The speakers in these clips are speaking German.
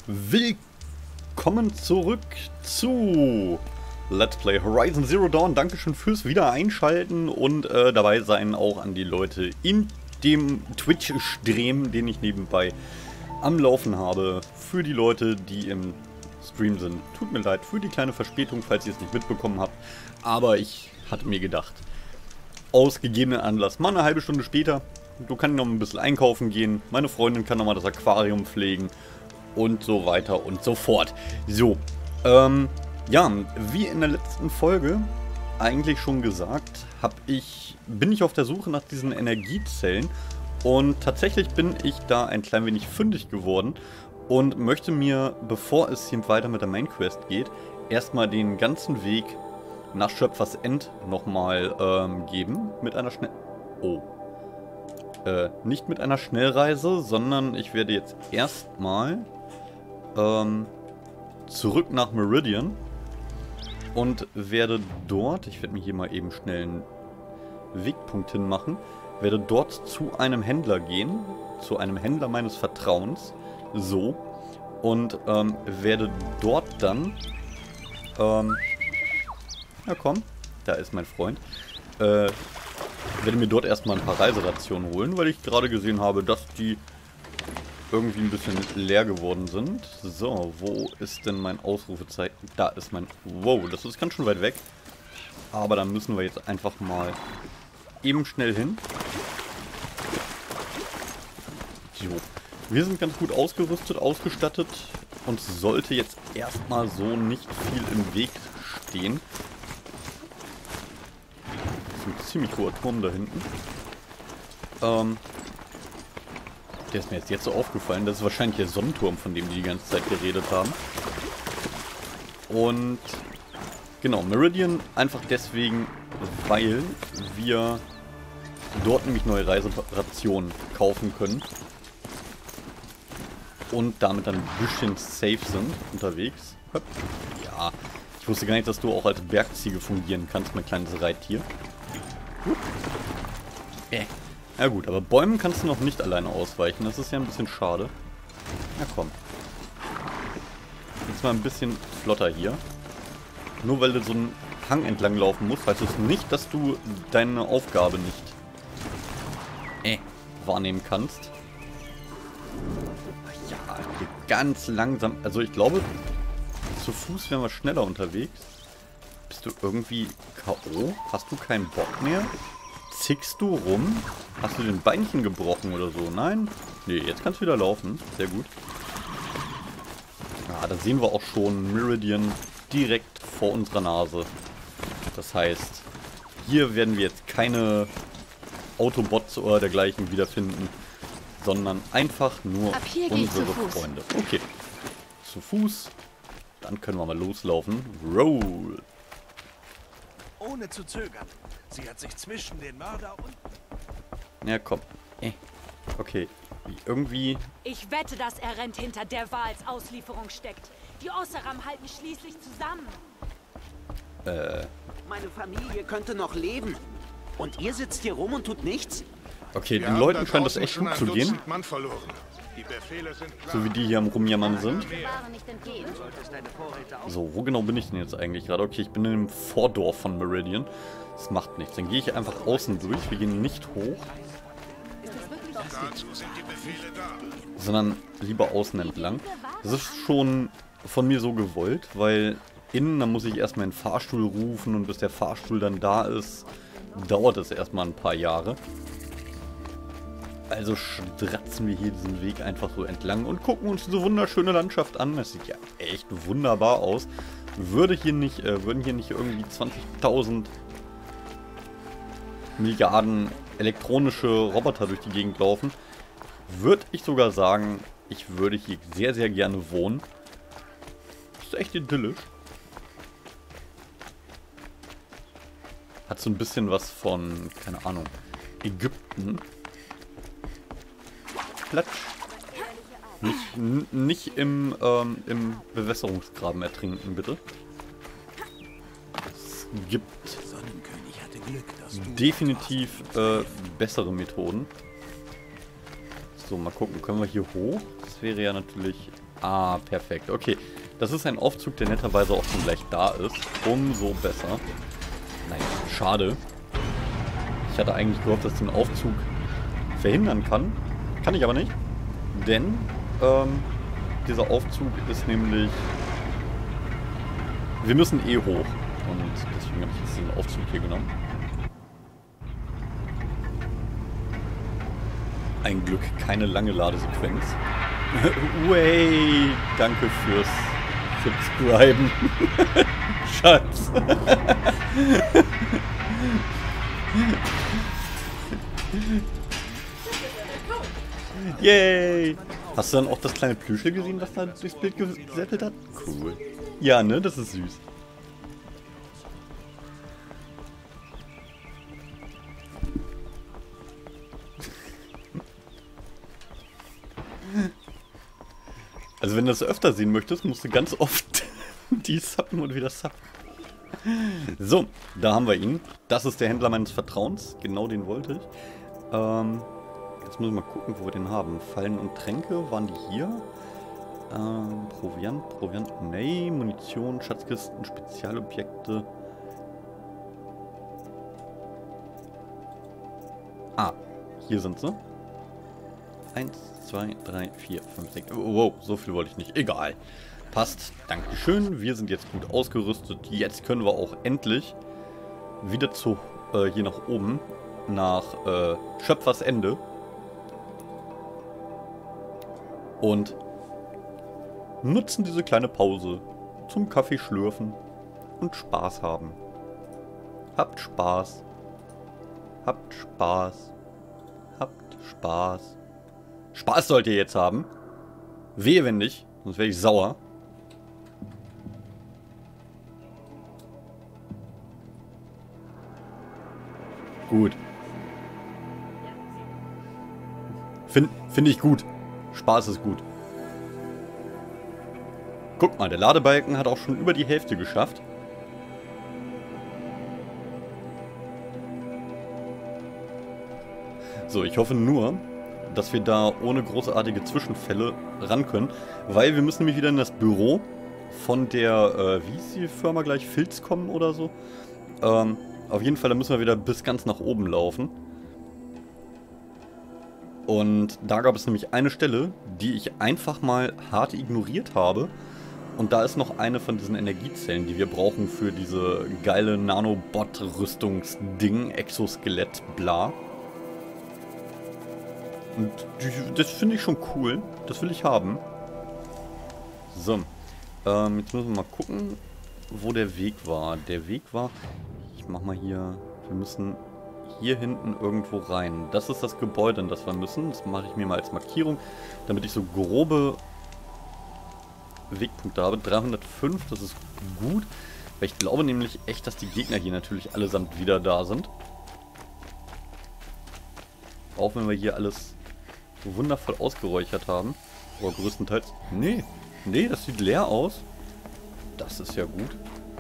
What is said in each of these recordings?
Willkommen zurück zu Let's Play Horizon Zero Dawn. Dankeschön fürs Wiedereinschalten und dabei sein auch an die Leute in dem Twitch-Stream, den ich nebenbei am Laufen habe. Für die Leute, die im Stream sind. Tut mir leid für die kleine Verspätung, falls ihr es nicht mitbekommen habt. Aber ich hatte mir gedacht, aus gegebenen Anlass, mal eine halbe Stunde später, du kannst noch ein bisschen einkaufen gehen, meine Freundin kann noch mal das Aquarium pflegen und so weiter und so fort. So, ja, wie in der letzten Folge eigentlich schon gesagt, bin ich auf der Suche nach diesen Energiezellen und tatsächlich bin ich da ein klein wenig fündig geworden und möchte mir, bevor es hier weiter mit der Main Quest geht, erstmal den ganzen Weg nach Schöpfers End nochmal geben mit einer nicht mit einer Schnellreise, sondern ich werde jetzt erstmal zurück nach Meridian und werde dort, ich werde mir hier mal eben schnell einen Wegpunkt hinmachen, werde dort zu einem Händler gehen, zu einem Händler meines Vertrauens, so, und werde dort dann, ja komm, da ist mein Freund, werde mir dort erstmal ein paar Reiserationen holen, weil ich gerade gesehen habe, dass die irgendwie ein bisschen leer geworden sind. So, wo ist denn mein Ausrufezeichen? Da ist mein... Wow, das ist ganz schön weit weg. Aber da müssen wir jetzt einfach mal eben schnell hin. So, wir sind ganz gut ausgerüstet, ausgestattet. Uns sollte jetzt erstmal so nicht viel im Weg stehen. Das ist ein ziemlich hoher Turm da hinten. Der ist mir jetzt so aufgefallen. Das ist wahrscheinlich der Sonnenturm, von dem die ganze Zeit geredet haben. Und genau, Meridian einfach deswegen, weil wir dort nämlich neue Reiserationen kaufen können. Und damit dann ein bisschen safe sind unterwegs. Ja, ich wusste gar nicht, dass du auch als Bergziege fungieren kannst, mein kleines Reittier. Ja gut, aber Bäumen kannst du noch nicht alleine ausweichen. Das ist ja ein bisschen schade. Na komm. Jetzt mal ein bisschen flotter hier. Nur weil du so einen Hang entlang laufen musst, heißt es nicht, dass du deine Aufgabe nicht wahrnehmen kannst. Ja, hier ganz langsam. Also ich glaube, zu Fuß wären wir schneller unterwegs. Bist du irgendwie K.O.? Hast du keinen Bock mehr? Zickst du rum? Hast du den Beinchen gebrochen oder so? Nein? Nee, jetzt kannst du wieder laufen. Sehr gut. Ja, da sehen wir auch schon Meridian direkt vor unserer Nase. Das heißt, hier werden wir jetzt keine Autobots oder dergleichen wiederfinden, sondern einfach nur unsere Freunde. Okay. Zu Fuß. Dann können wir mal loslaufen. Roll. Ohne zu zögern. Sie hat sich zwischen den Mörder und... Ja, komm. Okay. Irgendwie... Ich wette, dass er rennt hinter der als Auslieferung steckt. Die Osseram halten schließlich zusammen. Meine Familie könnte noch leben. Und ihr sitzt hier rum und tut nichts? Okay, den Leuten scheint das echt gut zu gehen. So wie die hier am Rumjammern sind. So, wo genau bin ich denn jetzt eigentlich gerade? Okay, ich bin in dem Vordorf von Meridian. Das macht nichts. Dann gehe ich einfach außen durch. Wir gehen nicht hoch. Sondern lieber außen entlang. Das ist schon von mir so gewollt, weil innen, da muss ich erstmal einen Fahrstuhl rufen und bis der Fahrstuhl dann da ist, dauert es erstmal ein paar Jahre. Also stratzen wir hier diesen Weg einfach so entlang und gucken uns diese wunderschöne Landschaft an. Das sieht ja echt wunderbar aus. Würden hier nicht irgendwie 20.000 Milliarden elektronische Roboter durch die Gegend laufen, würde ich sogar sagen, ich würde hier sehr, sehr gerne wohnen. Das ist echt idyllisch. Hat so ein bisschen was von, keine Ahnung, Ägypten. Platsch. Nicht im Bewässerungsgraben ertrinken, bitte. Es gibt definitiv bessere Methoden. So, mal gucken, können wir hier hoch? Das wäre ja natürlich Ah, perfekt. Okay, das ist ein Aufzug, der netterweise auch schon gleich da ist. Umso besser. Naja, schade. Ich hatte eigentlich gehofft, dass ich den Aufzug verhindern kann. Kann ich aber nicht. Denn dieser Aufzug ist nämlich... Wir müssen eh hoch. Und deswegen habe ich jetzt den Aufzug hier genommen. Ein Glück, keine lange Ladesequenz. Way, danke fürs Subscriben. Schatz. Yay! Hast du dann auch das kleine Plüschel gesehen, was da durchs Bild gesäppelt hat? Cool. Ja, ne? Das ist süß. Also wenn du das öfter sehen möchtest, musst du ganz oft die suppen und wieder suppen. So, da haben wir ihn. Das ist der Händler meines Vertrauens. Genau den wollte ich. Jetzt müssen wir mal gucken, wo wir den haben. Fallen und Tränke, waren die hier? Proviant, nee. Munition, Schatzkisten, Spezialobjekte. Ah, hier sind sie. 1, 2, 3, 4, 5, 6. Wow, so viel wollte ich nicht. Egal. Passt. Dankeschön. Wir sind jetzt gut ausgerüstet. Jetzt können wir auch endlich wieder hier nach oben. Nach Schöpfers Ende. Und nutzen diese kleine Pause zum Kaffee schlürfen und Spaß haben. Habt Spaß. Habt Spaß. Habt Spaß. Spaß sollt ihr jetzt haben. Wehe, wenn nicht. Sonst werde ich sauer. Gut. Finde ich gut. Spaß ist gut. Guck mal, der Ladebalken hat auch schon über die Hälfte geschafft. So, ich hoffe nur, dass wir da ohne großartige Zwischenfälle ran können. Weil wir müssen nämlich wieder in das Büro von der, wie ist die Firma gleich? Filzcom oder so? Auf jeden Fall, da müssen wir wieder bis ganz nach oben laufen. Und da gab es nämlich eine Stelle, die ich einfach mal hart ignoriert habe. Und da ist noch eine von diesen Energiezellen, die wir brauchen für diese geile Nanobot-Rüstungsding, Exoskelett, bla. Und das finde ich schon cool. Das will ich haben. So. Jetzt müssen wir mal gucken, wo der Weg war. Der Weg war... Ich mach mal hier... Wir müssen hier hinten irgendwo rein. Das ist das Gebäude, in das wir müssen. Das mache ich mir mal als Markierung, damit ich so grobe Wegpunkte habe. 305, das ist gut. Weil ich glaube nämlich echt, dass die Gegner hier natürlich allesamt wieder da sind. Auch wenn wir hier alles so wundervoll ausgeräuchert haben. Aber größtenteils... Nee, das sieht leer aus. Das ist ja gut.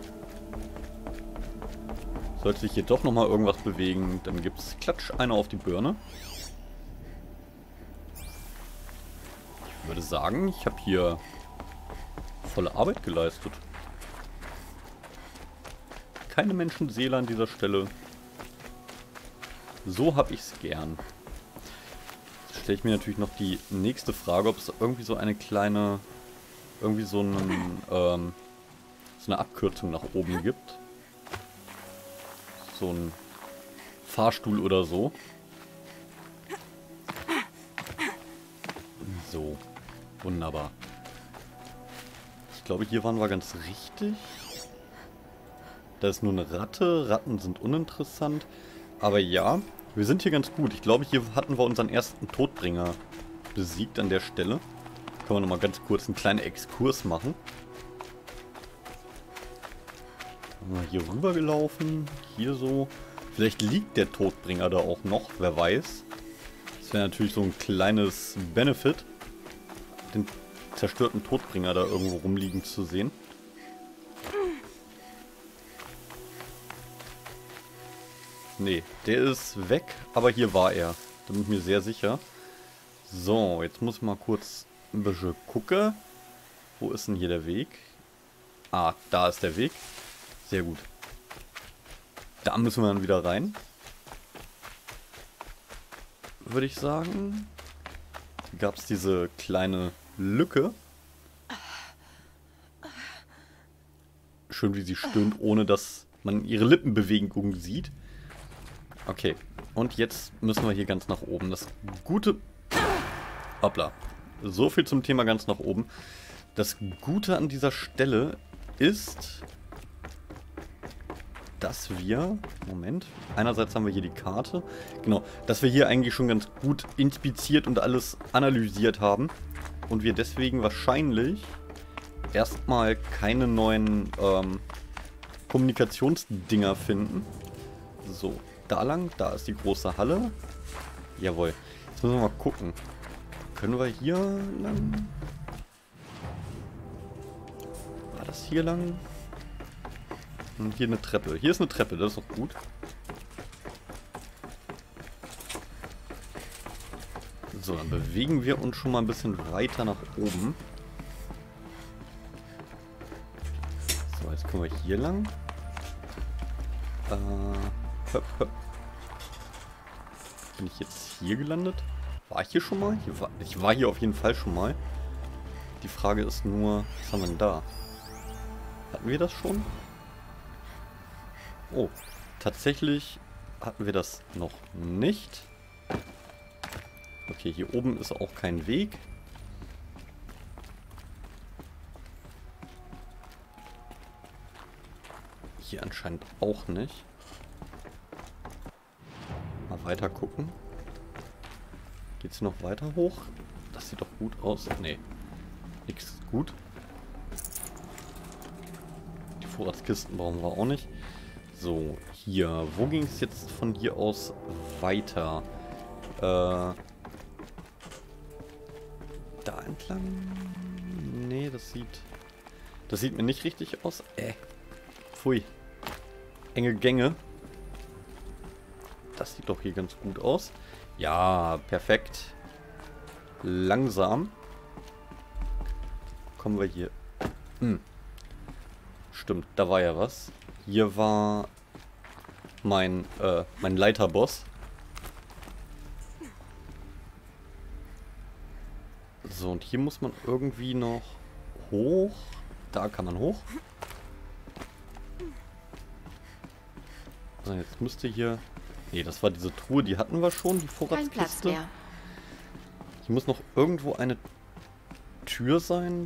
Sollte sich hier doch nochmal irgendwas bewegen, dann gibt es klatsch einer auf die Birne. Ich würde sagen, ich habe hier volle Arbeit geleistet. Keine Menschenseele an dieser Stelle. So habe ich es gern. Jetzt stelle ich mir natürlich noch die nächste Frage, ob es irgendwie so eine kleine, irgendwie so eine Abkürzung nach oben gibt. So ein Fahrstuhl oder so. So, wunderbar. Ich glaube, hier waren wir ganz richtig. Da ist nur eine Ratte. Ratten sind uninteressant. Aber ja, wir sind hier ganz gut. Ich glaube, hier hatten wir unseren ersten Todbringer besiegt an der Stelle. Können wir nochmal ganz kurz einen kleinen Exkurs machen. Hier rüber gelaufen, hier so. Vielleicht liegt der Todbringer da auch noch, wer weiß. Das wäre natürlich so ein kleines Benefit, den zerstörten Todbringer da irgendwo rumliegen zu sehen. Nee, der ist weg, aber hier war er. Da bin ich mir sehr sicher. So, jetzt muss ich mal kurz ein bisschen gucken. Wo ist denn hier der Weg? Ah, da ist der Weg. Sehr gut. Da müssen wir dann wieder rein. Würde ich sagen. Hier gab es diese kleine Lücke. Schön, wie sie stöhnt, ohne dass man ihre Lippenbewegungen sieht. Okay. Und jetzt müssen wir hier ganz nach oben. Das Gute... Hoppla. So viel zum Thema ganz nach oben. Das Gute an dieser Stelle ist, dass wir... Moment. Einerseits haben wir hier die Karte. Genau. Dass wir hier eigentlich schon ganz gut inspiziert und alles analysiert haben. Und wir deswegen wahrscheinlich erstmal keine neuen Kommunikationsdinger finden. So. Da lang. Da ist die große Halle. Jawohl. Jetzt müssen wir mal gucken. Können wir hier lang? War das hier lang? Und hier eine Treppe. Hier ist eine Treppe, das ist doch gut. So, dann bewegen wir uns schon mal ein bisschen weiter nach oben. So, jetzt können wir hier lang. Höp, höp. Bin ich jetzt hier gelandet? War ich hier schon mal? Ich war hier auf jeden Fall schon mal. Die Frage ist nur, was haben wir denn da? Hatten wir das schon? Oh, tatsächlich hatten wir das noch nicht. Okay, hier oben ist auch kein Weg. Hier anscheinend auch nicht. Mal weiter gucken. Geht's noch weiter hoch? Das sieht doch gut aus. Nee, nix gut. Die Vorratskisten brauchen wir auch nicht. So, hier. Wo ging es jetzt von hier aus weiter? Da entlang? Nee, das sieht mir nicht richtig aus. Pfui. Enge Gänge. Das sieht doch hier ganz gut aus. Ja, perfekt. Langsam. Kommen wir hier. Stimmt, da war ja was. Hier war mein Leiterboss. So, und hier muss man irgendwie noch hoch. Da kann man hoch. So, jetzt müsste hier... Nee, das war diese Truhe, die hatten wir schon, die Vorratskiste. Kein Platz mehr. Hier muss noch irgendwo eine Tür sein.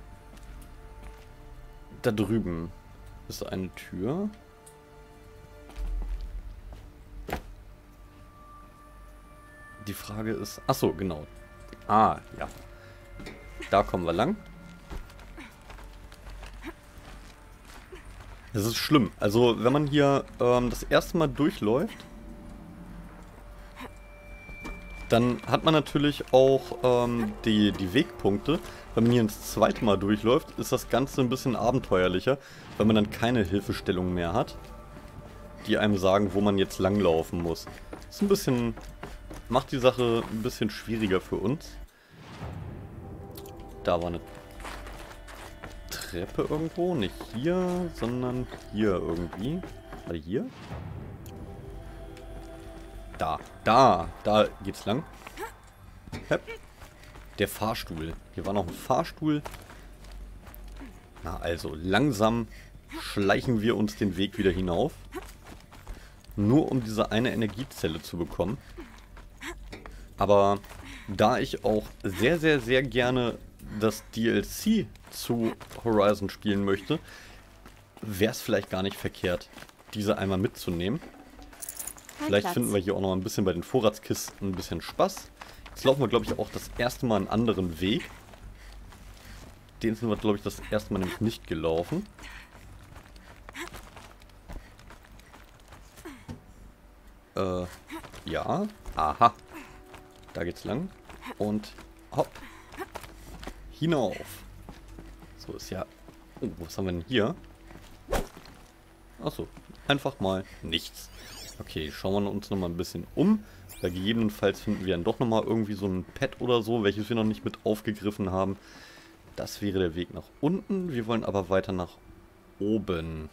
Da drüben ist eine Tür. Die Frage ist... Achso, genau. Ah, ja. Da kommen wir lang. Das ist schlimm. Also, wenn man hier das erste Mal durchläuft, dann hat man natürlich auch die Wegpunkte. Wenn man hier ins zweite Mal durchläuft, ist das Ganze ein bisschen abenteuerlicher, weil man dann keine Hilfestellung mehr hat, die einem sagen, wo man jetzt langlaufen muss. Das ist ein bisschen... Macht die Sache ein bisschen schwieriger für uns. Da war eine Treppe irgendwo. Nicht hier, sondern hier irgendwie. Oder hier? Da geht's lang. Hep. Der Fahrstuhl. Hier war noch ein Fahrstuhl. Na also, langsam schleichen wir uns den Weg wieder hinauf. Nur um diese eine Energiezelle zu bekommen. Aber da ich auch sehr, sehr, sehr gerne das DLC zu Horizon spielen möchte, wäre es vielleicht gar nicht verkehrt, diese einmal mitzunehmen. Vielleicht finden wir hier auch noch ein bisschen bei den Vorratskisten ein bisschen Spaß. Jetzt laufen wir, glaube ich, auch das erste Mal einen anderen Weg. Den sind wir, glaube ich, das erste Mal nämlich nicht gelaufen. Ja. Aha. Da geht's lang. Und hopp. Hinauf. So ist ja... Oh, was haben wir denn hier? Achso, einfach mal nichts. Okay, schauen wir uns nochmal ein bisschen um. Weil gegebenenfalls finden wir dann doch nochmal irgendwie so ein Pad oder so, welches wir noch nicht mit aufgegriffen haben. Das wäre der Weg nach unten. Wir wollen aber weiter nach oben.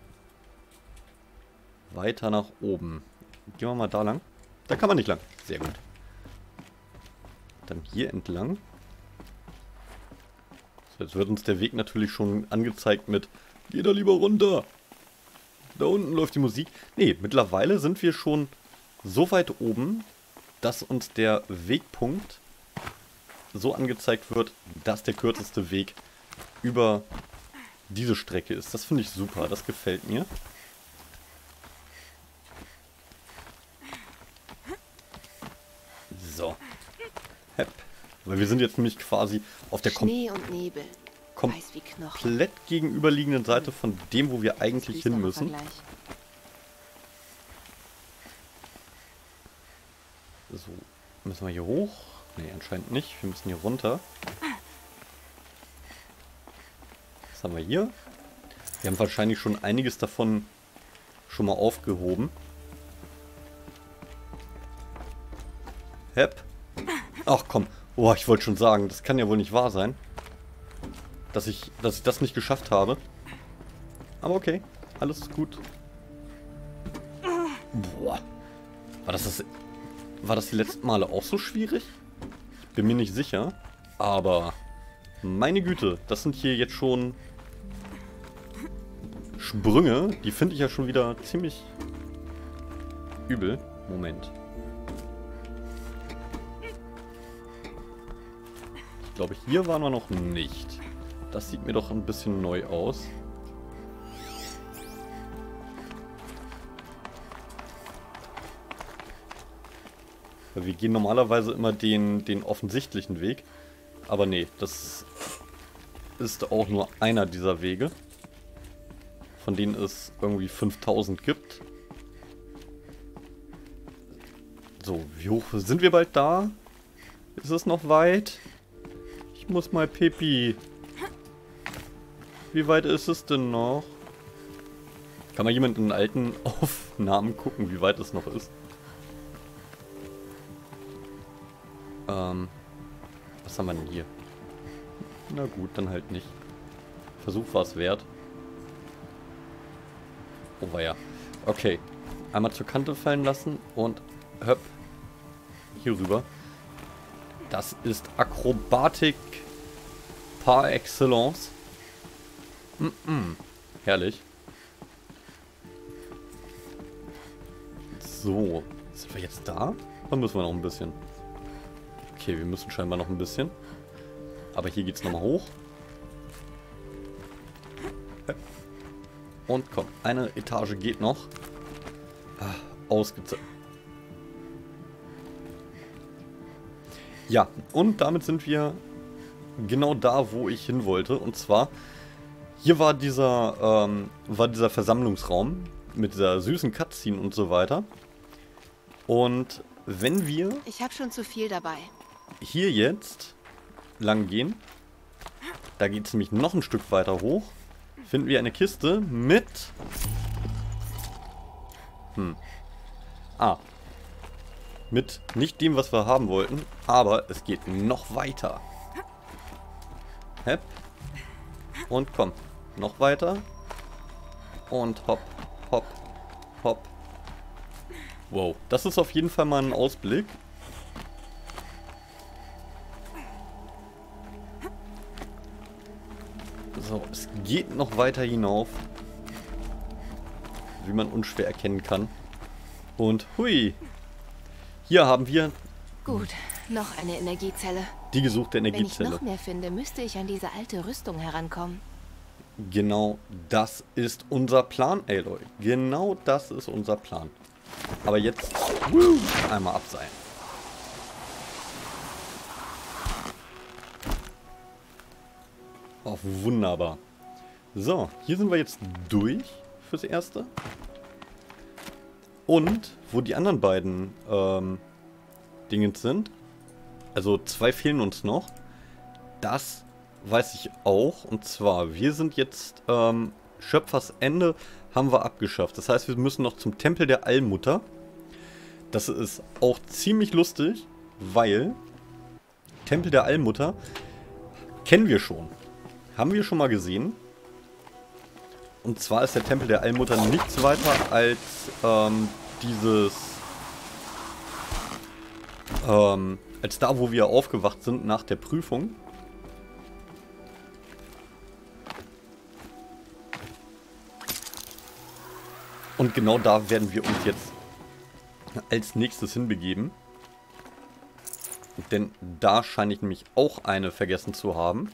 Weiter nach oben. Gehen wir mal da lang. Da kann man nicht lang. Sehr gut. Dann hier entlang. So, jetzt wird uns der Weg natürlich schon angezeigt mit "Geh da lieber runter". Da unten läuft die Musik. Nee, mittlerweile sind wir schon so weit oben, dass uns der Wegpunkt so angezeigt wird, dass der kürzeste Weg über diese Strecke ist. Das finde ich super, das gefällt mir. So. Hepp. Weil wir sind jetzt nämlich quasi auf der Schnee und Nebel. Weiß wie Knochen. komplett gegenüberliegenden Seite von dem, wo wir eigentlich hin müssen. Vergleich. So, müssen wir hier hoch? Ne, anscheinend nicht. Wir müssen hier runter. Was haben wir hier? Wir haben wahrscheinlich schon einiges davon schon mal aufgehoben. Hepp. Ach komm. Oh, ich wollte schon sagen, das kann ja wohl nicht wahr sein, dass ich das nicht geschafft habe. Aber okay, alles ist gut. Boah. War das die letzten Male auch so schwierig? Ich bin mir nicht sicher. Aber meine Güte, das sind hier jetzt schon Sprünge. Die finde ich ja schon wieder ziemlich übel. Moment. Ich glaube, hier waren wir noch nicht. Das sieht mir doch ein bisschen neu aus. Weil wir gehen normalerweise immer den offensichtlichen Weg. Aber nee, das ist auch nur einer dieser Wege. Von denen es irgendwie 5000 gibt. So, wie hoch sind wir bald da? Ist es noch weit? Ich muss mal Pipi. Wie weit ist es denn noch? Kann mal jemand in alten Aufnahmen gucken, wie weit es noch ist? Was haben wir denn hier? Na gut, dann halt nicht. Versuch war es wert. Oh weia. Okay. Einmal zur Kante fallen lassen und höpp. Hier rüber. Das ist Akrobatik par excellence. Herrlich. So. Sind wir jetzt da? Oder müssen wir noch ein bisschen? Okay, wir müssen scheinbar noch ein bisschen. Aber hier geht's nochmal hoch. Und komm, eine Etage geht noch. Ausgezeichnet. Ja, und damit sind wir genau da, wo ich hin wollte. Und zwar, hier war dieser Versammlungsraum mit dieser süßen Cutscene und so weiter. Und wenn wir... Ich habe schon zu viel dabei. Hier jetzt lang gehen, da geht es nämlich noch ein Stück weiter hoch, finden wir eine Kiste mit... Mit nicht dem, was wir haben wollten, aber es geht noch weiter. Hepp. Und komm, noch weiter. Und hopp, hopp, hopp. Wow, das ist auf jeden Fall mal ein Ausblick. So, es geht noch weiter hinauf. Wie man unschwer erkennen kann. Und hui. Hier haben wir... Gut, noch eine Energiezelle. Die gesuchte Wenn ich Energiezelle. noch mehr finde, müsste ich an diese alte Rüstung herankommen. Genau das ist unser Plan, Aloy. Genau das ist unser Plan. Aber jetzt einmal abseilen. Oh, wunderbar. So, hier sind wir jetzt durch fürs Erste. Und wo die anderen beiden Dingens sind, also 2 fehlen uns noch, das weiß ich auch. Und zwar, wir sind jetzt Schöpfers Ende haben wir abgeschafft. Das heißt, wir müssen noch zum Tempel der Allmutter. Das ist auch ziemlich lustig, weil Tempel der Allmutter Kennen wir schon. Haben wir schon mal gesehen. Und zwar ist der Tempel der Allmutter nichts weiter als als da, wo wir aufgewacht sind nach der Prüfung. Und genau da werden wir uns jetzt als nächstes hinbegeben. Denn da scheine ich nämlich auch eine vergessen zu haben.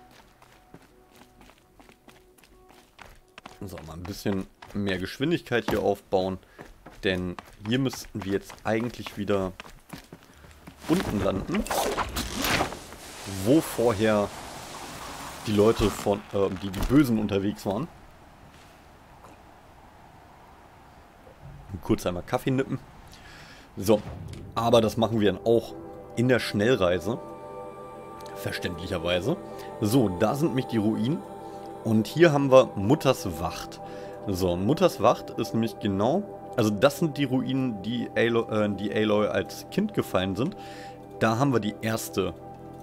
So, mal ein bisschen mehr Geschwindigkeit hier aufbauen. Denn hier müssten wir jetzt eigentlich wieder unten landen. Wo vorher die Leute von, die Bösen unterwegs waren. Kurz einmal Kaffee nippen. So, aber das machen wir dann auch in der Schnellreise. Verständlicherweise. So, da sind nämlich die Ruinen. Und hier haben wir Mutters Wacht. So, Mutters Wacht ist nämlich genau... Also das sind die Ruinen, die Aloy als Kind gefallen sind. Da haben wir die erste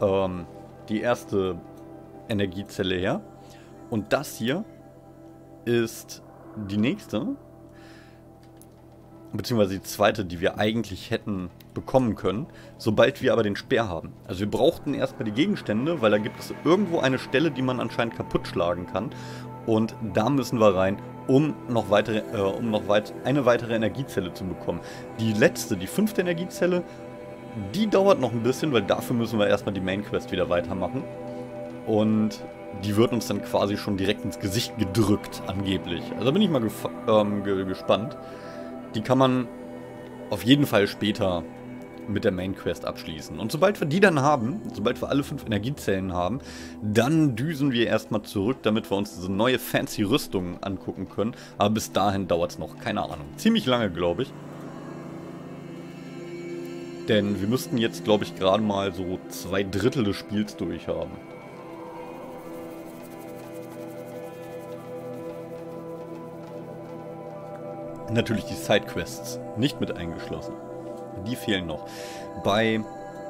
Energiezelle her. Und das hier ist die nächste. Beziehungsweise die zweite, die wir eigentlich hätten bekommen können, sobald wir aber den Speer haben. Also wir brauchten erstmal die Gegenstände, weil da gibt es irgendwo eine Stelle, die man anscheinend kaputt schlagen kann. Und da müssen wir rein, um noch eine weitere Energiezelle zu bekommen. Die letzte, die 5. Energiezelle, die dauert noch ein bisschen, weil dafür müssen wir erstmal die Main Quest wieder weitermachen. Und die wird uns dann quasi schon direkt ins Gesicht gedrückt, angeblich. Also da bin ich mal gespannt. Die kann man auf jeden Fall später mit der Main Quest abschließen. Und sobald wir die dann haben, sobald wir alle 5 Energiezellen haben, dann düsen wir erstmal zurück, damit wir uns diese neue fancy Rüstung angucken können. Aber bis dahin dauert es noch, keine Ahnung. Ziemlich lange, glaube ich. Denn wir müssten jetzt, glaube ich, gerade mal so 2/3 des Spiels durchhaben. Natürlich die Sidequests nicht mit eingeschlossen. Die fehlen noch. Bei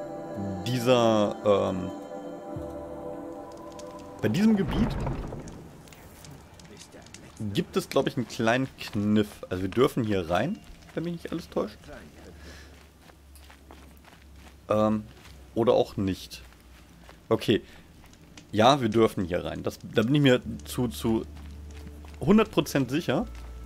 diesem Gebiet gibt es, glaube ich, einen kleinen Kniff. Also wir dürfen hier rein, wenn mich nicht alles täuscht. Oder auch nicht. Okay. Ja, wir dürfen hier rein. Da bin ich mir zu 100% sicher.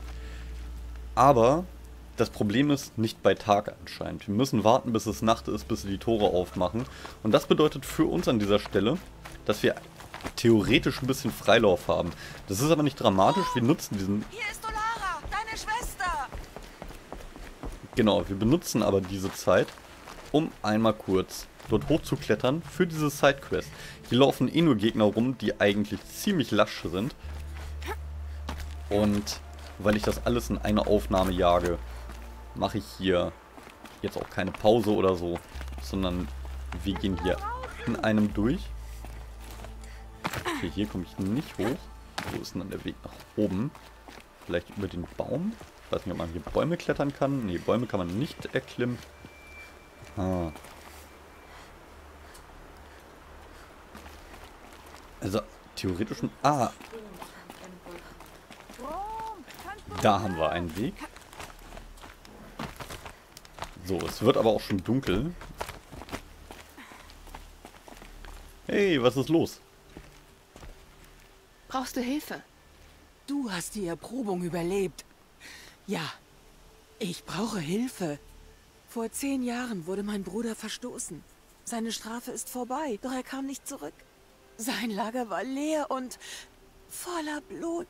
Aber das Problem ist nicht bei Tag anscheinend. Wir müssen warten, bis es Nacht ist, bis wir die Tore aufmachen. Und das bedeutet für uns an dieser Stelle, dass wir theoretisch ein bisschen Freilauf haben. Das ist aber nicht dramatisch. Wir nutzen diesen... Hier ist Olara, deine Schwester! Genau, wir benutzen aber diese Zeit, um einmal kurz dort hochzuklettern für diese Sidequest. Hier laufen eh nur Gegner rum, die eigentlich ziemlich lasch sind. Und weil ich das alles in eine Aufnahme jage, mache ich hier jetzt auch keine Pause oder so, sondern wir gehen hier in einem durch. Okay, hier komme ich nicht hoch. Wo ist denn dann der Weg nach oben? Vielleicht über den Baum? Ich weiß nicht, ob man hier Bäume klettern kann. Ne, Bäume kann man nicht erklimmen. Ah. Also, theoretisch... Ah! Da haben wir einen Weg. So, es wird aber auch schon dunkel. Hey, was ist los? Brauchst du Hilfe? Du hast die Erprobung überlebt. Ja, ich brauche Hilfe. Vor 10 Jahren wurde mein Bruder verstoßen. Seine Strafe ist vorbei, doch er kam nicht zurück. Sein Lager war leer und voller Blut.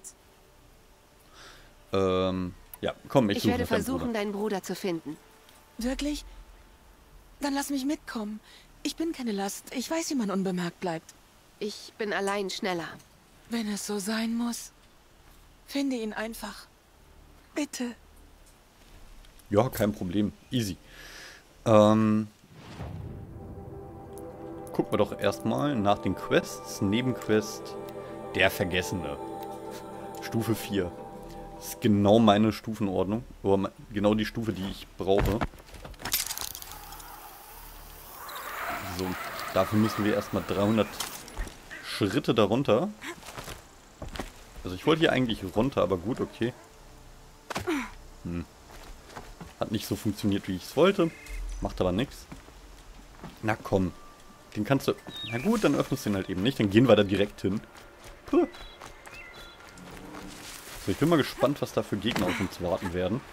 Ja, komm, ich werde versuchen, deinen Bruder zu finden. Wirklich? Dann lass mich mitkommen. Ich bin keine Last. Ich weiß, wie man unbemerkt bleibt. Ich bin allein schneller. Wenn es so sein muss, finde ihn einfach. Bitte. Ja, kein Problem. Easy. Gucken wir doch erstmal nach den Quests. Nebenquest Der Vergessene. Stufe 4. Das ist genau meine Stufenordnung. Oder genau die Stufe, die ich brauche. So, dafür müssen wir erstmal 300 Schritte darunter. Also ich wollte hier eigentlich runter, aber gut, okay. Hat nicht so funktioniert, wie ich es wollte. Macht aber nichts. Na komm. Den kannst du... Na gut, dann öffnest du den halt eben nicht. Dann gehen wir da direkt hin. Puh. So, ich bin mal gespannt, was da für Gegner auf uns warten werden.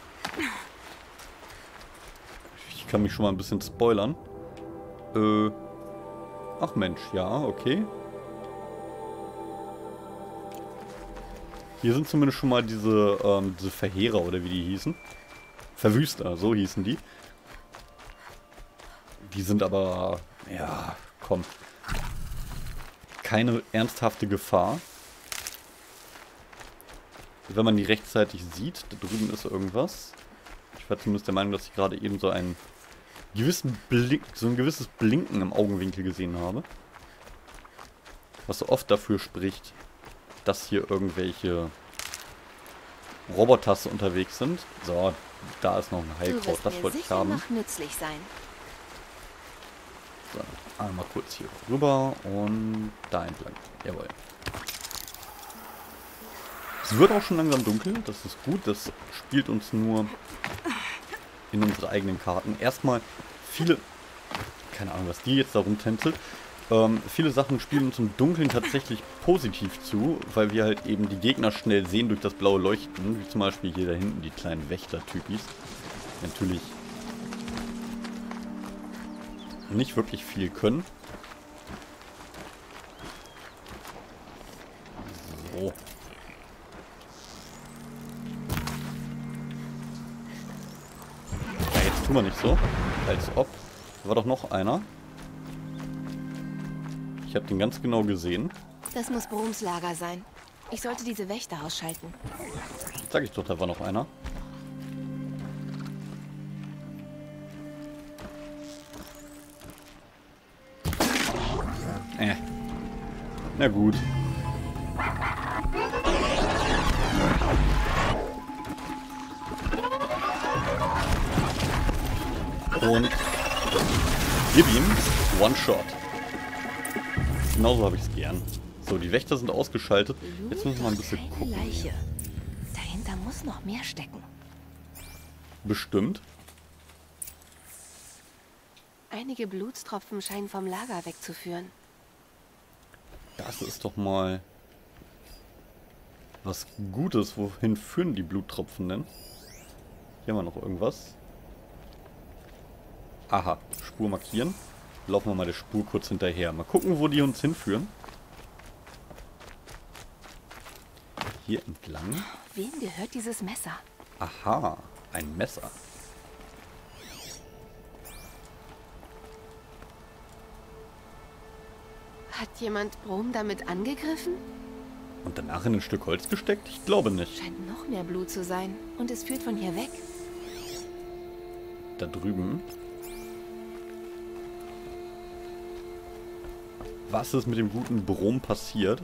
Ich kann mich schon mal ein bisschen spoilern. Ach Mensch, ja, okay. Hier sind zumindest schon mal diese Verheerer, oder wie die hießen. Verwüster, so hießen die. Die sind aber, ja, komm. Keine ernsthafte Gefahr. Wenn man die rechtzeitig sieht, da drüben ist irgendwas. Ich war zumindest der Meinung, dass ich gerade eben so ein gewisses Blinken im Augenwinkel gesehen habe. Was so oft dafür spricht, dass hier irgendwelche Roboter unterwegs sind. So, da ist noch ein Heilkraut, das wollte ich haben. Noch nützlich sein. So, einmal kurz hier rüber und da entlang. Jawohl. Es wird auch schon langsam dunkel, das ist gut, das spielt uns nur in unsere eigenen Karten. Erstmal viele, keine Ahnung, was die jetzt da rumtänzelt, viele Sachen spielen uns im Dunkeln tatsächlich positiv zu, weil wir halt eben die Gegner schnell sehen durch das blaue Leuchten, wie zum Beispiel hier da hinten die kleinen Wächter-Typis. Natürlich nicht wirklich viel können. So. Ja, jetzt tun wir nicht so, als ob. Da war doch noch einer. Ich habe den ganz genau gesehen. Das muss Broms Lager sein. Ich sollte diese Wächter ausschalten. Sag ich doch, da war noch einer. Na gut. Und gib ihm One-Shot. Genauso habe ich es gern. So, die Wächter sind ausgeschaltet. Jetzt müssen wir mal ein bisschen gucken. Leiche. Dahinter muss noch mehr stecken. Bestimmt. Einige Blutstropfen scheinen vom Lager wegzuführen. Das ist doch mal was Gutes. Wohin führen die Bluttropfen denn? Hier haben wir noch irgendwas. Aha, Spur markieren. Laufen wir mal der Spur kurz hinterher. Mal gucken, wo die uns hinführen. Hier entlang. Wem gehört dieses Messer? Aha, ein Messer. Hat jemand Brom damit angegriffen? Und danach in ein Stück Holz gesteckt? Ich glaube nicht. Scheint noch mehr Blut zu sein. Und es führt von hier weg. Da drüben. Was ist mit dem guten Brom passiert?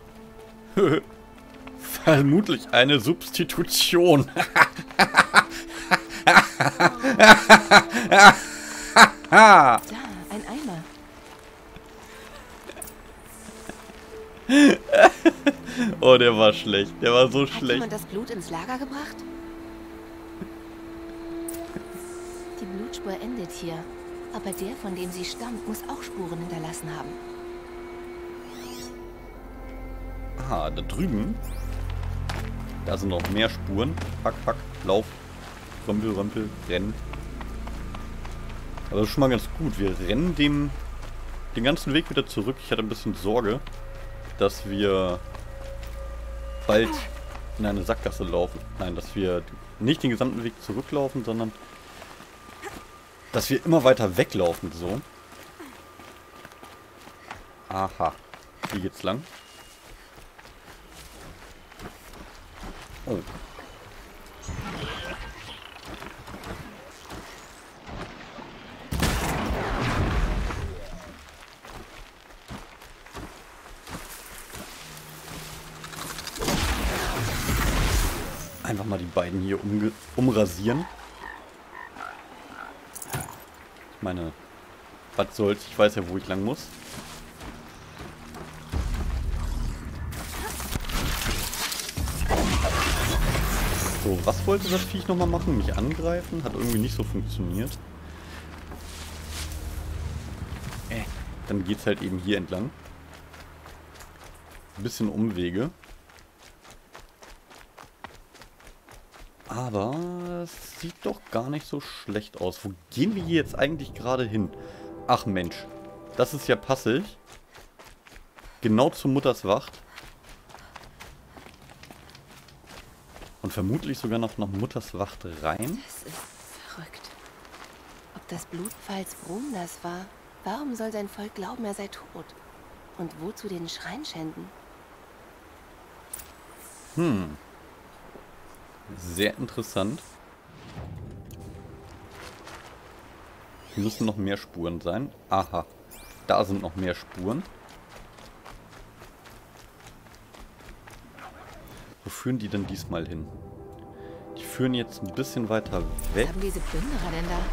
Vermutlich eine Substitution. Da, ein Eimer. Oh, der war schlecht. Der war so Hat schlecht. jemand das Blut ins Lager gebracht? Die Blutspur endet hier. Aber der, von dem sie stammt, muss auch Spuren hinterlassen haben. Aha, da drüben. Da sind noch mehr Spuren. Hack, hack, lauf. Römpel, römpel, rennen. Aber das ist schon mal ganz gut. Wir rennen den ganzen Weg wieder zurück. Ich hatte ein bisschen Sorge, dass wir bald in eine Sackgasse laufen. Nein, dass wir nicht den gesamten Weg zurücklaufen, sondern dass wir immer weiter weglaufen. So. Aha. Hier geht's lang. Oh. Einfach mal die beiden hier umrasieren. Ich meine, was soll's? Ich weiß ja, wo ich lang muss. So, was wollte das Viech nochmal machen? Mich angreifen? Hat irgendwie nicht so funktioniert. Dann geht's halt eben hier entlang. Ein bisschen Umwege. Aber es sieht doch gar nicht so schlecht aus. Wo gehen wir hier jetzt eigentlich gerade hin? Ach Mensch, das ist ja passig. Genau zu Mutters Wacht. Und vermutlich sogar noch nach Mutters Wacht rein. Das ist verrückt. Ob das Blutpfalz Brum das war? Warum soll sein Volk glauben, er sei tot? Und wozu den Schrein schänden? Sehr interessant. Hier müssen noch mehr Spuren sein. Aha. Da sind noch mehr Spuren. Wo führen die denn diesmal hin? Die führen jetzt ein bisschen weiter weg. Was haben diese Plünderer denn da?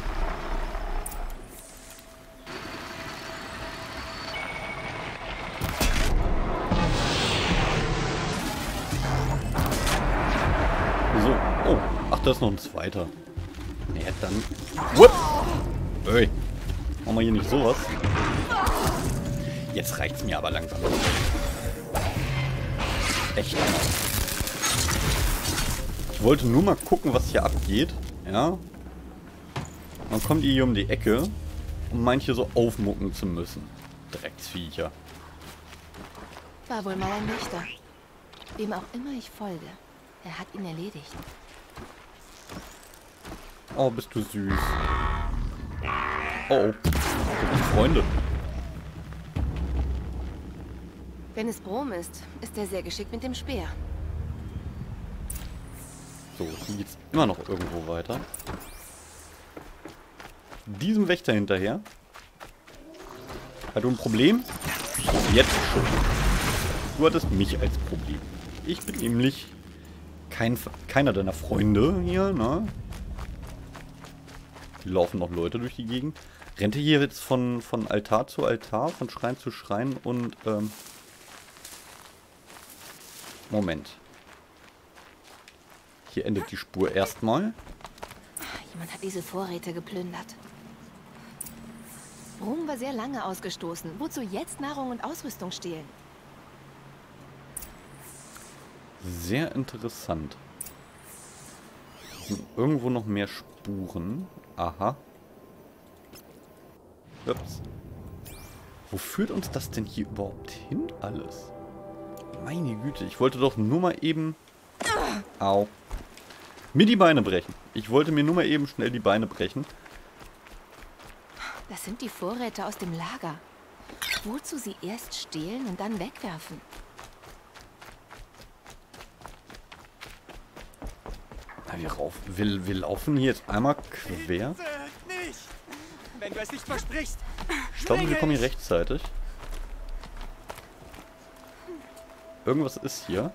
So. Oh. Ach, da ist noch ein zweiter. Ja, dann. Whoop. Ey. Machen wir hier nicht sowas. Jetzt reicht's mir aber langsam. Echt. Ich wollte nur mal gucken, was hier abgeht. Ja. Dann kommt ihr hier um die Ecke, um manche so aufmucken zu müssen. Drecksviecher. War wohl mal ein Wächter. Wem auch immer ich folge. Er hat ihn erledigt. Oh, bist du süß. Oh, oh. Das sind Freunde. Wenn es Brom ist, ist er sehr geschickt mit dem Speer. So, hier geht's immer noch irgendwo weiter. Diesem Wächter hinterher. Hast du ein Problem? Jetzt schon. Du hattest mich als Problem. Ich bin nämlich keiner deiner Freunde hier, ne? Hier laufen noch Leute durch die Gegend. Rennt ihr hier jetzt von Altar zu Altar, von Schrein zu Schrein und, Moment. Hier endet die Spur erstmal. Jemand hat diese Vorräte geplündert. Brum war sehr lange ausgestoßen. Wozu jetzt Nahrung und Ausrüstung stehlen? Sehr interessant. Hier sind irgendwo noch mehr Spuren. Aha. Ups. Wo führt uns das denn hier überhaupt hin alles? Meine Güte, ich wollte doch nur mal eben... Au. Mir die Beine brechen. Ich wollte mir nur mal eben schnell die Beine brechen. Das sind die Vorräte aus dem Lager. Wozu sie erst stehlen und dann wegwerfen? Na, wir laufen hier jetzt einmal quer. Nicht! Wenn du es nicht versprichst! Ich glaube, wir kommen hier rechtzeitig. Irgendwas ist hier.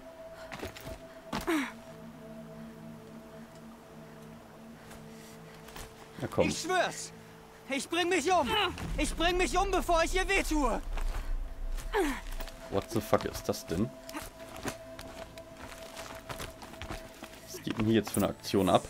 Na komm. Ich schwör's! Ich bring mich um! Ich bring mich um, bevor ich ihr wehtue! What the fuck ist das denn? Was geht denn hier jetzt für eine Aktion ab?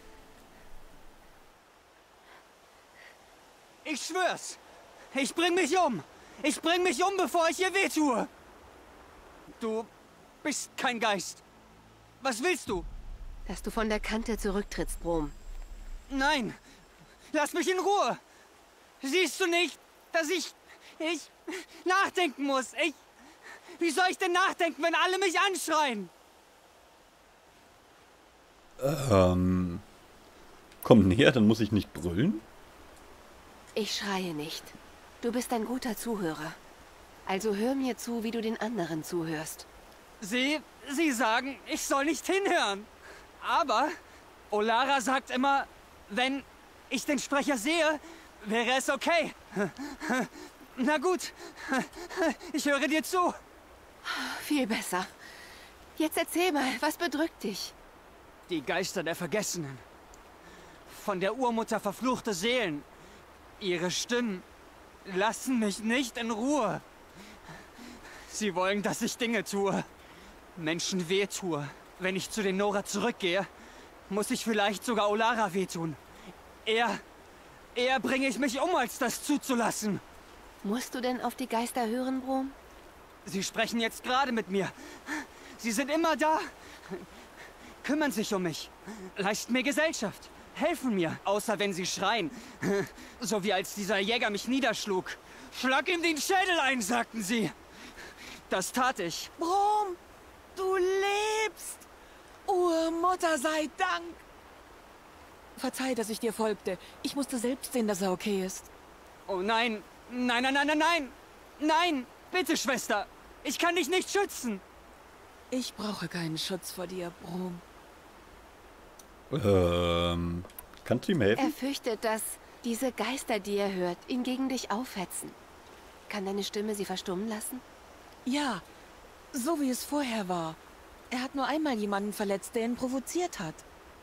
Ich schwör's! Ich bring mich um! Ich bring mich um, bevor ich ihr wehtue! Du bist kein Geist. Was willst du? Dass du von der Kante zurücktrittst, Brom. Nein! Lass mich in Ruhe! Siehst du nicht, dass ich nachdenken muss? Wie soll ich denn nachdenken, wenn alle mich anschreien? Komm näher, dann muss ich nicht brüllen. Ich schreie nicht. Du bist ein guter Zuhörer. Also hör mir zu, wie du den anderen zuhörst. Sie sagen, ich soll nicht hinhören. Aber Olara sagt immer, wenn ich den Sprecher sehe, wäre es okay. Na gut, ich höre dir zu. Viel besser. Jetzt erzähl mal, was bedrückt dich? Die Geister der Vergessenen. Von der Urmutter verfluchte Seelen. Ihre Stimmen lassen mich nicht in Ruhe. Sie wollen, dass ich Dinge tue. Menschen wehtue. Wenn ich zu den Nora zurückgehe, muss ich vielleicht sogar Olara wehtun. Eher bringe ich mich um, als das zuzulassen. Musst du denn auf die Geister hören, Brom? Sie sprechen jetzt gerade mit mir. Sie sind immer da. Kümmern sich um mich. Leisten mir Gesellschaft. Helfen mir. Außer wenn sie schreien. So wie als dieser Jäger mich niederschlug. Schlag ihm den Schädel ein, sagten sie. Das tat ich. Brom, du lebst! Urmutter sei Dank! Verzeih, dass ich dir folgte. Ich musste selbst sehen, dass er okay ist. Oh nein. Nein, nein, nein, nein, nein. Nein, bitte, Schwester. Ich kann dich nicht schützen. Ich brauche keinen Schutz vor dir, Brom. Kannst du ihm helfen? Er fürchtet, dass diese Geister, die er hört, ihn gegen dich aufhetzen. Kann deine Stimme sie verstummen lassen? Ja, so wie es vorher war. Er hat nur einmal jemanden verletzt, der ihn provoziert hat.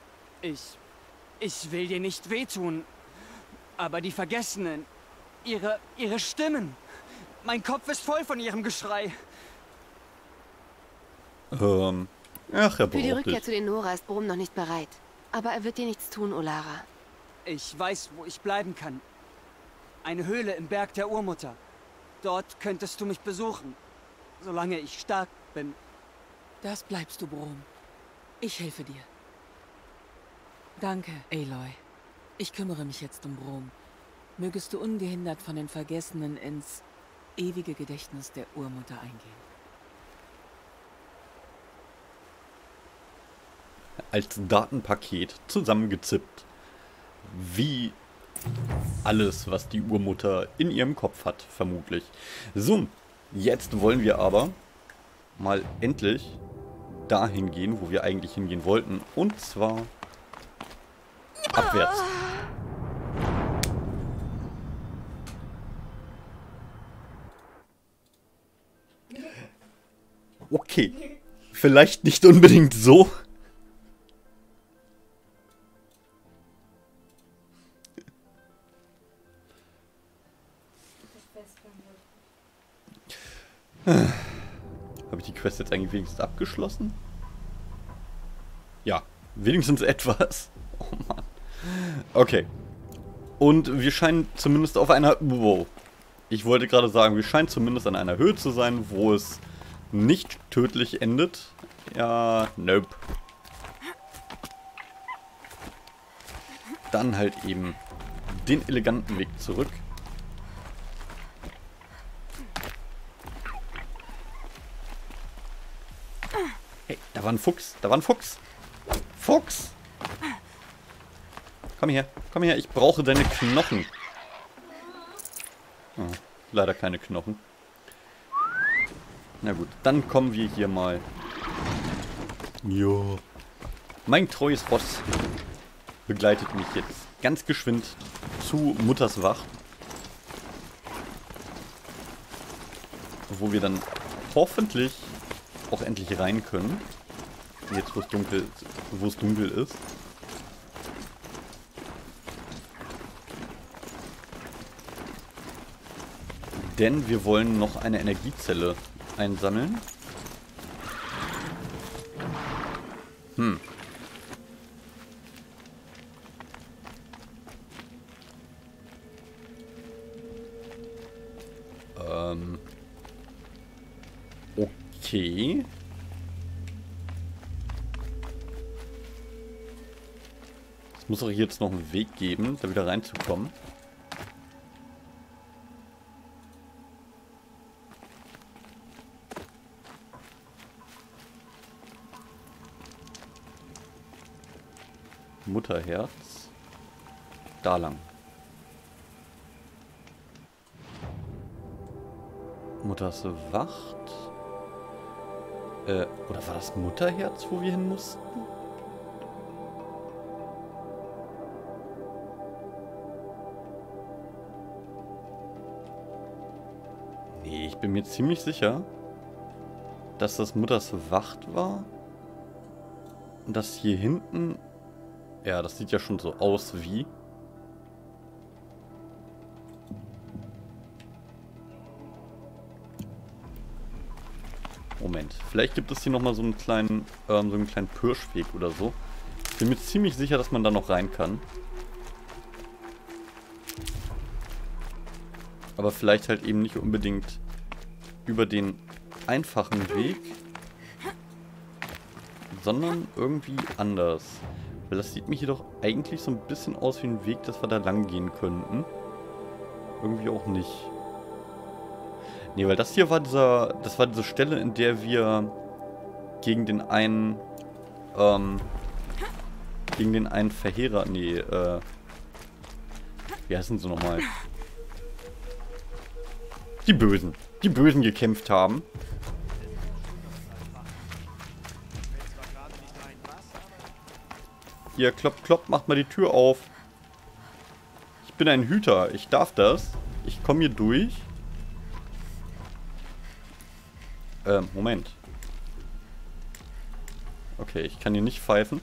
Ich will dir nicht wehtun. Aber die Vergessenen, ihre Stimmen. Mein Kopf ist voll von ihrem Geschrei. Ach, er Für die braucht Rückkehr dich. zu den Nora ist Brom noch nicht bereit. Aber er wird dir nichts tun, Olara. Ich weiß, wo ich bleiben kann. Eine Höhle im Berg der Urmutter. Dort könntest du mich besuchen. Solange ich stark bin. Das bleibst du, Brom. Ich helfe dir. Danke, Aloy. Ich kümmere mich jetzt um Brom. Mögest du ungehindert von den Vergessenen ins ewige Gedächtnis der Urmutter eingehen. Als Datenpaket zusammengezippt. Wie alles, was die Urmutter in ihrem Kopf hat, vermutlich. So, jetzt wollen wir aber mal endlich dahin gehen, wo wir eigentlich hingehen wollten. Und zwar abwärts. Okay, vielleicht nicht unbedingt so. Habe ich die Quest jetzt eigentlich wenigstens abgeschlossen? Ja, wenigstens etwas. Oh Mann. Okay. Und wir scheinen zumindest auf einer... Wow. Ich wollte gerade sagen, wir scheinen zumindest an einer Höhe zu sein, wo es nicht tödlich endet. Ja, nope. Dann halt eben den eleganten Weg zurück. Hey, da war ein Fuchs. Da war ein Fuchs. Fuchs! Komm her, ich brauche deine Knochen. Oh, leider keine Knochen. Na gut, dann kommen wir hier mal. Jo. Mein treues Ross begleitet mich jetzt ganz geschwind zu Mutters Wach. Wo wir dann hoffentlich auch endlich rein können. Jetzt, wo es dunkel ist. Denn wir wollen noch eine Energiezelle einsammeln. Okay. Es muss auch jetzt noch einen Weg geben, da wieder reinzukommen. Mutterherz. Da lang. Mutters Wacht. Oder war das Mutterherz, wo wir hin mussten? Nee, ich bin mir ziemlich sicher, dass das Mutters Wacht war. Und das hier hinten... Ja, das sieht ja schon so aus wie... Moment. Vielleicht gibt es hier nochmal so einen kleinen Pirschweg oder so. Ich bin mir ziemlich sicher, dass man da noch rein kann. Aber vielleicht halt eben nicht unbedingt über den einfachen Weg, sondern irgendwie anders. Weil das sieht mir hier doch eigentlich so ein bisschen aus wie ein Weg, dass wir da lang gehen könnten. Irgendwie auch nicht. Nee, weil das hier war das war diese Stelle, in der wir gegen den einen Verheerer, nee, wie heißen sie nochmal? Die Bösen gekämpft haben. Hier, klopp, klopp, macht mal die Tür auf. Ich bin ein Hüter, ich darf das. Ich komme hier durch. Moment. Okay, ich kann hier nicht pfeifen.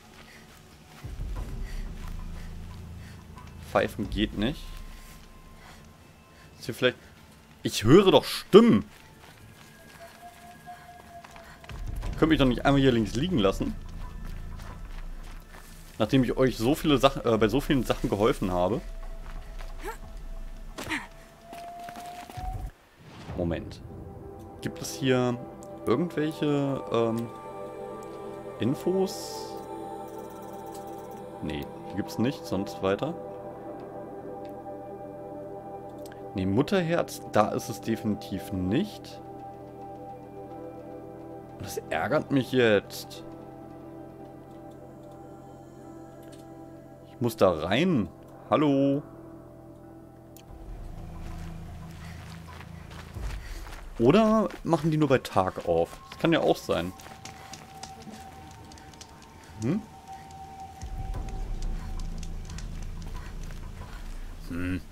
Pfeifen geht nicht. Ist hier vielleicht... Ich höre doch Stimmen. Könnt mich doch nicht einmal hier links liegen lassen. Nachdem ich euch so viele Sachen, bei so vielen Sachen geholfen habe. Moment. Gibt es hier irgendwelche Infos? Nee, die gibt es nicht, sonst weiter. Nee, Mutterherz, da ist es definitiv nicht. Das ärgert mich jetzt. Ich muss da rein. Hallo. Oder machen die nur bei Tag auf? Das kann ja auch sein. Hm? Hm.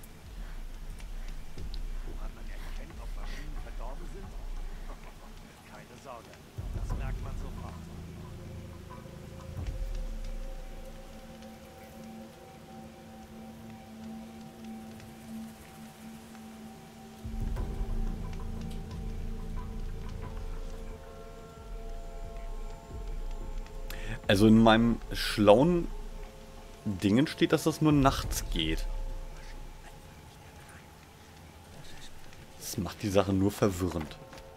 Also in meinem schlauen Dingen steht, dass das nur nachts geht. Das macht die Sache nur verwirrend.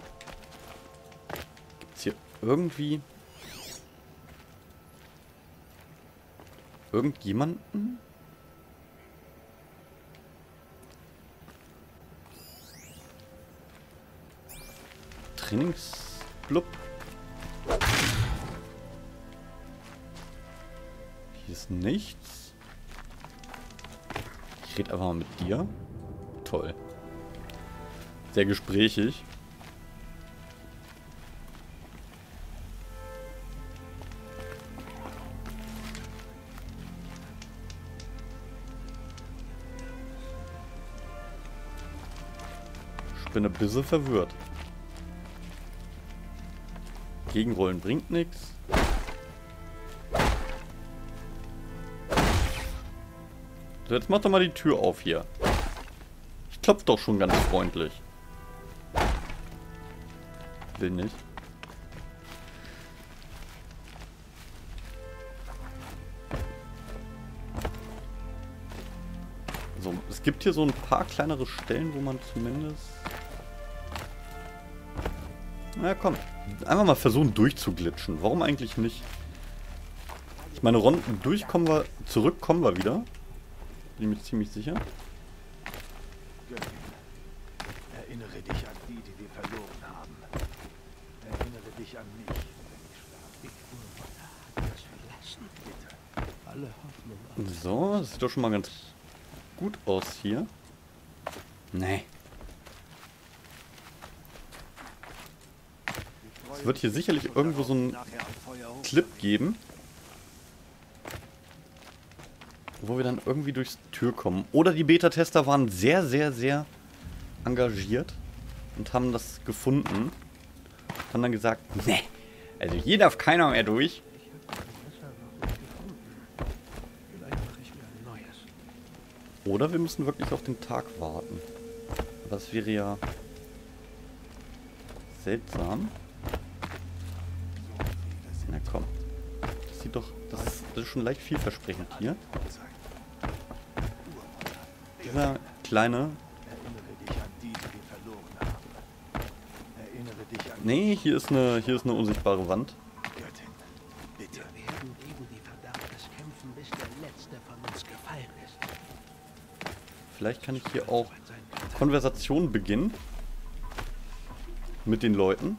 Gibt es hier irgendwie... irgendjemanden? Trainingsblub? Hier ist nichts. Ich rede einfach mal mit dir. Toll. Sehr gesprächig. Ich bin ein bisschen verwirrt. Gegenrollen bringt nichts. So, jetzt mach doch mal die Tür auf hier. Ich klopfe doch schon ganz freundlich. Will nicht. So, es gibt hier so ein paar kleinere Stellen, wo man zumindest... Na komm, einfach mal versuchen durchzuglitschen. Warum eigentlich nicht? Ich meine, Runden durch kommen wir, zurück kommen wir wieder. Bin ich mir ziemlich sicher. Erinnere dich an die, die wir verloren haben. Erinnere dich an mich, wenn ich schlafe. Alle Hoffnung. So, das sieht doch schon mal ganz gut aus hier. Nee. Es wird hier sicherlich irgendwo so einen Clip geben, wo wir dann irgendwie durchs Tür kommen. Oder die Beta-Tester waren sehr, sehr, sehr engagiert und haben das gefunden. Haben dann gesagt, nee, also hier darf keiner mehr durch. Oder wir müssen wirklich auf den Tag warten. Das wäre ja seltsam. klingt doch... Das ist schon leicht vielversprechend hier. Dieser kleine... Erinnere dich an die, die wir verloren haben. Erinnere dich an Nee, hier ist eine unsichtbare Wand. Göttin. Bitte. Wir werden gegen die Verdammnis kämpfen, bis der Letzte von uns gefallen ist. Vielleicht kann ich hier auch Konversation beginnen. Mit den Leuten.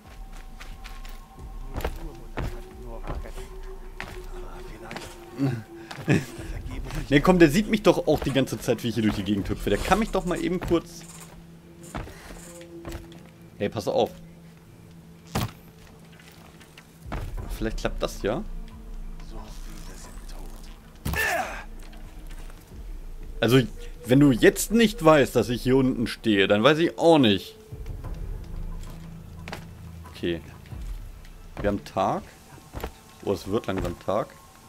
Ne, komm, der sieht mich doch auch die ganze Zeit, wie ich hier durch die Gegend hüpfe. Der kann mich doch mal eben kurz... Hey, pass auf. Vielleicht klappt das ja. Also, wenn du jetzt nicht weißt, dass ich hier unten stehe, dann weiß ich auch nicht. Okay. Wir haben Tag. Oh, es wird langsam Tag.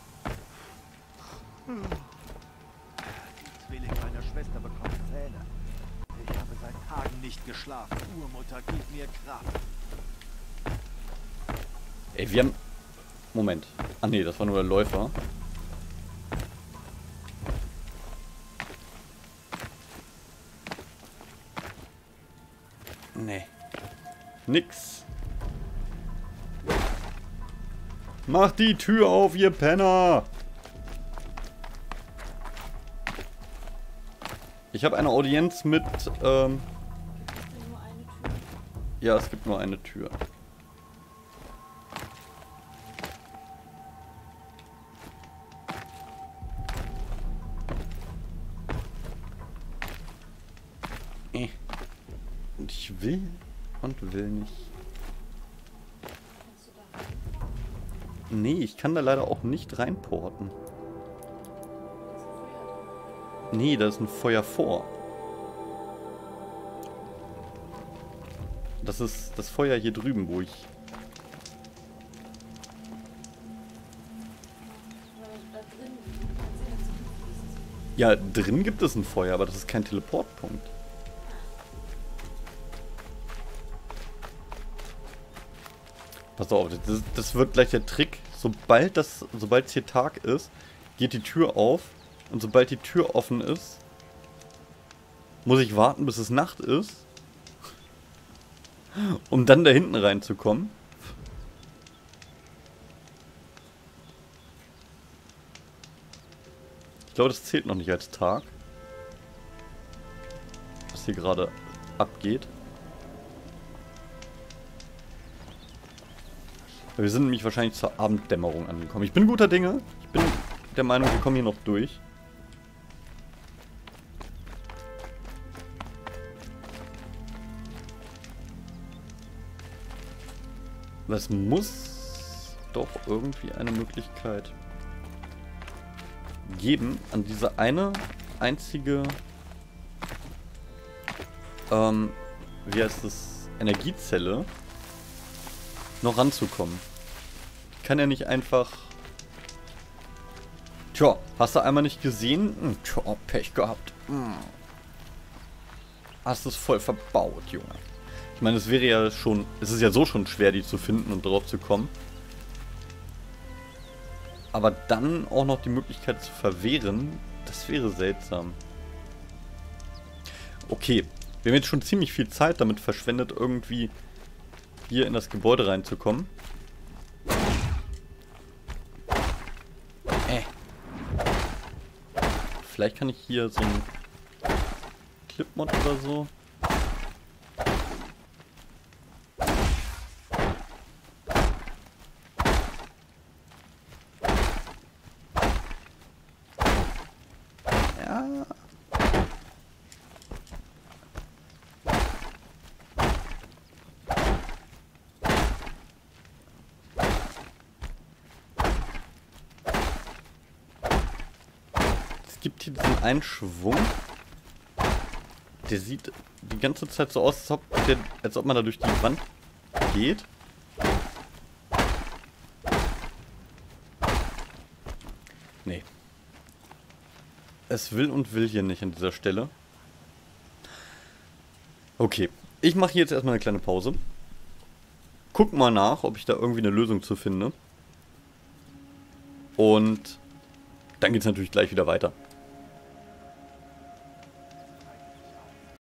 Die Zwilling meiner Schwester bekommt Zähne. Ich habe seit Tagen nicht geschlafen. Urmutter, gib mir Kraft. Ey, wir haben... Moment. Ah nee, das war nur der Läufer. Nee. Nix. Macht die Tür auf, ihr Penner! Ich habe eine Audienz mit, ja, es gibt nur eine Tür. Und ich will und will nicht. Nee, ich kann da leider auch nicht reinporten. Nee, da ist ein Feuer vor. Das ist das Feuer hier drüben, wo ich... Ja, drin gibt es ein Feuer, aber das ist kein Teleportpunkt. Pass auf, das wird gleich der Trick. Sobald es hier Tag ist, geht die Tür auf. Und sobald die Tür offen ist, muss ich warten, bis es Nacht ist. Um dann da hinten reinzukommen. Ich glaube, das zählt noch nicht als Tag. Was hier gerade abgeht. Wir sind nämlich wahrscheinlich zur Abenddämmerung angekommen. Ich bin guter Dinge. Ich bin der Meinung, wir kommen hier noch durch. Es muss doch irgendwie eine Möglichkeit geben, an diese eine einzige, wie heißt das, Energiezelle noch ranzukommen. Ich kann ja nicht einfach... Tja, hast du einmal nicht gesehen? Tja, Pech gehabt. Hast es voll verbaut, Junge. Ich meine, es wäre ja schon... Es ist ja so schon schwer, die zu finden und drauf zu kommen. Aber dann auch noch die Möglichkeit zu verwehren, das wäre seltsam. Okay, wir haben jetzt schon ziemlich viel Zeit damit verschwendet, irgendwie hier in das Gebäude reinzukommen. Vielleicht kann ich hier so ein Clipmod oder so. Ja. Es gibt hier diesen einen Schwung. Der sieht die ganze Zeit so aus, als ob man da durch die Wand geht. Nee. Es will und will hier nicht an dieser Stelle. Okay. Ich mache hier jetzt erstmal eine kleine Pause. Guck mal nach, ob ich da irgendwie eine Lösung zu finde. Und dann geht es natürlich gleich wieder weiter.